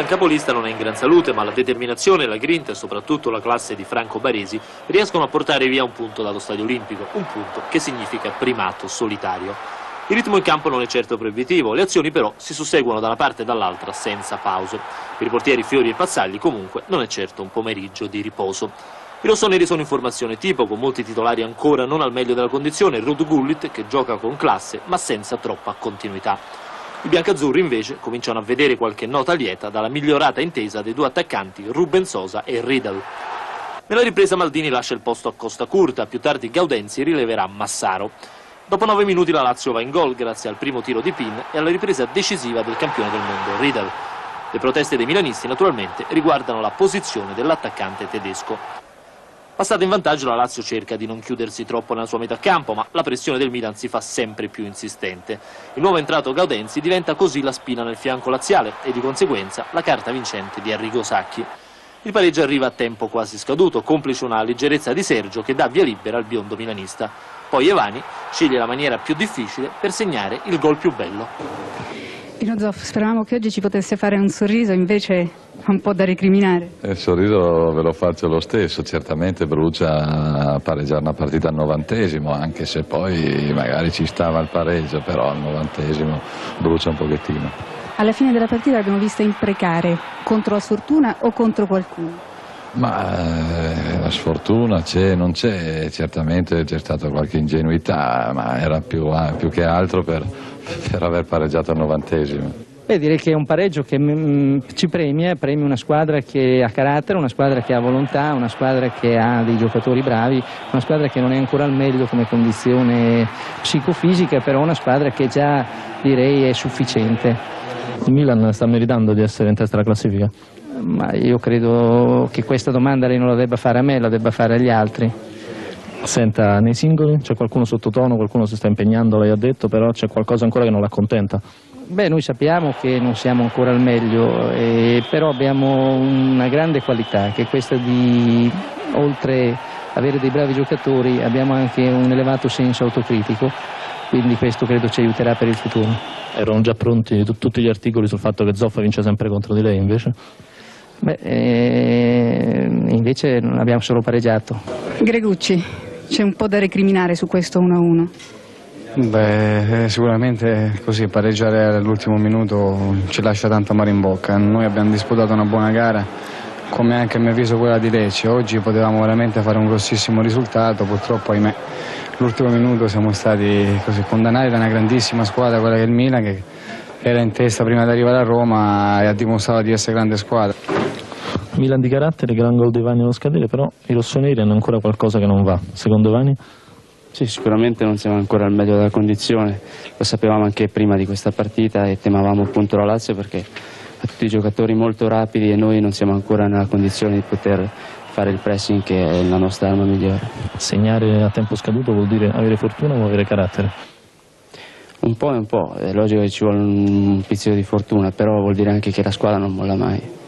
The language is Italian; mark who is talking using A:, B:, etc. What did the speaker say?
A: Milan capolista non è in gran salute, ma la determinazione, la grinta e soprattutto la classe di Franco Baresi riescono a portare via un punto dallo Stadio Olimpico, un punto che significa primato solitario. Il ritmo in campo non è certo proibitivo, le azioni però si susseguono da una parte e dall'altra senza pause. Per i portieri Fiori e Pazzagli comunque non è certo un pomeriggio di riposo. I rossoneri sono in formazione tipo, con molti titolari ancora non al meglio della condizione, Ruud Gullit che gioca con classe ma senza troppa continuità. I biancazzurri invece cominciano a vedere qualche nota lieta dalla migliorata intesa dei due attaccanti Ruben Sosa e Riedel. Nella ripresa Maldini lascia il posto a Costa Curta, più tardi Gaudenzi rileverà Massaro. Dopo 9 minuti la Lazio va in gol grazie al primo tiro di Pin e alla ripresa decisiva del campione del mondo Riedel. Le proteste dei milanisti naturalmente riguardano la posizione dell'attaccante tedesco. Passata in vantaggio la Lazio cerca di non chiudersi troppo nella sua metà campo, ma la pressione del Milan si fa sempre più insistente. Il nuovo entrato Gaudenzi diventa così la spina nel fianco laziale e di conseguenza la carta vincente di Arrigo Sacchi. Il pareggio arriva a tempo quasi scaduto, complice una leggerezza di Sergio che dà via libera al biondo milanista. Poi Evani sceglie la maniera più difficile per segnare il gol più bello.
B: Pino Zoff, speravamo che oggi ci potesse fare un sorriso, invece un po' da recriminare.
C: Il sorriso ve lo faccio lo stesso, certamente brucia pareggiare una partita al 90°, anche se poi magari ci stava il pareggio, però al 90° brucia un pochettino.
B: Alla fine della partita l'abbiamo vista imprecare, contro la sfortuna o contro qualcuno?
C: Ma la sfortuna c'è, non c'è, certamente c'è stata qualche ingenuità, ma era più che altro per aver pareggiato al 90°.
D: Beh, direi che è un pareggio che ci premia una squadra che ha carattere, una squadra che ha volontà, una squadra che ha dei giocatori bravi, una squadra che non è ancora al meglio come condizione psicofisica, però una squadra che già direi è sufficiente.
E: Il Milan sta meritando di essere in testa alla classifica?
D: Ma io credo che questa domanda lei non la debba fare a me, la debba fare agli altri.
E: Senta, nei singoli c'è qualcuno sottotono, qualcuno si sta impegnando, lei ha detto, però c'è qualcosa ancora che non l'accontenta?
D: Beh, noi sappiamo che non siamo ancora al meglio, però abbiamo una grande qualità, che è questa di, oltre avere dei bravi giocatori, abbiamo anche un elevato senso autocritico, quindi questo credo ci aiuterà per il futuro.
E: Erano già pronti tutti gli articoli sul fatto che Zoffa vince sempre contro di lei, invece?
D: Beh, invece non abbiamo solo pareggiato.
B: Gregucci, c'è un po' da recriminare su questo 1-1.
F: Beh, sicuramente così pareggiare all'ultimo minuto ci lascia tanto amaro in bocca. Noi abbiamo disputato una buona gara, come anche a mio avviso quella di Lecce. Oggi potevamo veramente fare un grossissimo risultato, purtroppo ahimè l'ultimo minuto siamo stati così condannati da una grandissima squadra, quella che è il Milan, che era in testa prima di arrivare a Roma e ha dimostrato di essere grande squadra.
E: Milan di carattere, gran gol dei Vani allo scadere, però i rossoneri hanno ancora qualcosa che non va, secondo Vani?
G: Sì, sicuramente non siamo ancora al meglio della condizione, lo sapevamo anche prima di questa partita e temavamo appunto la Lazio perché ha tutti i giocatori molto rapidi e noi non siamo ancora nella condizione di poter fare il pressing, che è la nostra arma migliore.
E: Segnare a tempo scaduto vuol dire avere fortuna o avere carattere?
G: Un po' e un po', è logico che ci vuole un pizzico di fortuna, però vuol dire anche che la squadra non molla mai.